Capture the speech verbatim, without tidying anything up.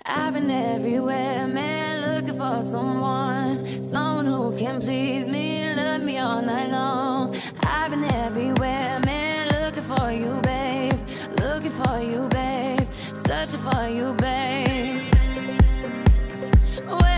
I've been everywhere, man, looking for someone, someone who can please me, love me all night long. I've been everywhere, man, looking for you, babe, looking for you, babe, searching for you, babe. Wait